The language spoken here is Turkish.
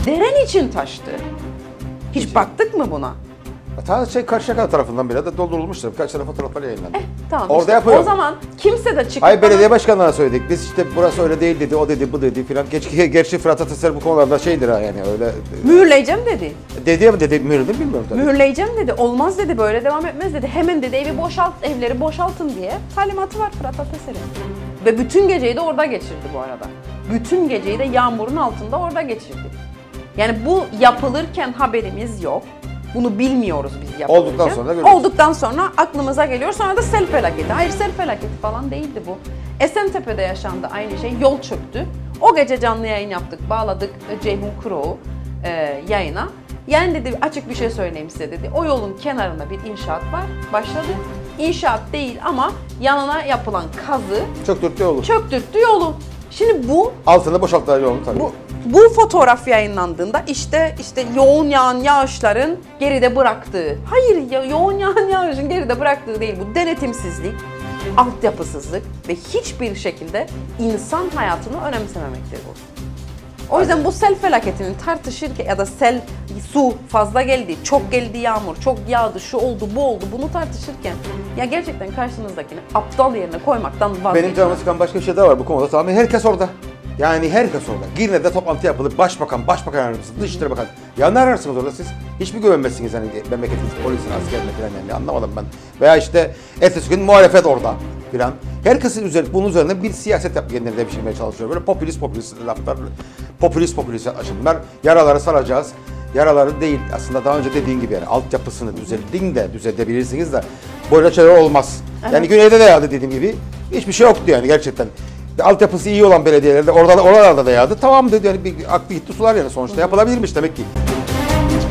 deren için taştı. Hiç baktık mı buna? Ta Karşıyaka tarafından bile de doldurulmuştur. Birkaç tane fotoğraflar yayınlandı. Tamam Orada işte yapıyor. o zaman kimse de çıkıp Hayır, belediye başkanlarına söyledik. Biz işte burası öyle değil dedi, o dedi, bu dedi filan. Gerçi Fırat Atatürk bu konularda şeydir ha, yani öyle. mühürleyeceğim dedi. Dedi mi dedi, mühürledi mi bilmiyorum tabii. Mühürleyeceğim dedi. Olmaz dedi, böyle devam etmez dedi. Hemen dedi evleri boşaltın diye talimatı var Fırat Atatürk'ün. Ve bütün geceyi de orada geçirdi bu arada. Bütün geceyi de yağmurun altında orada geçirdi. Yani bu yapılırken haberimiz yok. Bunu bilmiyoruz biz yapılırken. Olduktan sonra görüyoruz. Olduktan sonra aklımıza geliyor. Sonra da sel felaketi. Hayır, sel felaketi falan değildi bu. Esentepe'de yaşandı aynı şey. Yol çöktü. O gece canlı yayın yaptık. Bağladık Ceyhun Kuro'u yayına. Yani dedi açık bir şey söyleyeyim size dedi. O yolun kenarında bir inşaat var. Başladı. İnşaat değil ama yanına yapılan kazı Çöktürttü yolu. çöktürttü yolu. Şimdi bu Altında boşalttılar yolunu tabii. bu fotoğraf yayınlandığında işte yoğun yağan yağışların geride bıraktığı, hayır ya, yoğun yağan yağışın geride bıraktığı değil, bu denetimsizlik, altyapısızlık ve hiçbir şekilde insan hayatını önemsememektir bu. O yüzden bu sel felaketinin tartışırken ya da su fazla geldi, çok geldi yağmur, çok yağdı, şu oldu, bu oldu, bunu tartışırken ya gerçekten karşınızdakini aptal yerine koymaktan vazgeçin. Benim canımı sıkan başka bir şey daha var bu konuda. Tamamen herkes orada. Yani herkes orada. Girne'de toplantı yapılır. Başbakan yardımcısı, Dışişleri Bakanı. Ya ne ararsınız orada siz? Hiç mi güvenmezsiniz hani memleketiniz, polisin, askerine falan yani, anlamadım ben. Veya işte ertesi gün muhalefet orada filan. Herkesin bunun üzerine bir siyaset kendine devşirmeye çalışıyor. Böyle popülist laflar, popülist yaklaşımlar. Yaraları saracağız. Yaraları değil aslında, daha önce dediğin gibi yani altyapısını düzeltebilirsiniz de böyle şeyler olmaz. Evet. Yani güneyde de yağdı dediğim gibi hiçbir şey yoktu yani gerçekten. Altyapısı iyi olan belediyelerde oralarda da yağdı. Tamam dedi yani, bir aklı gitti sular yani sonuçta yapılabilirmiş demek ki.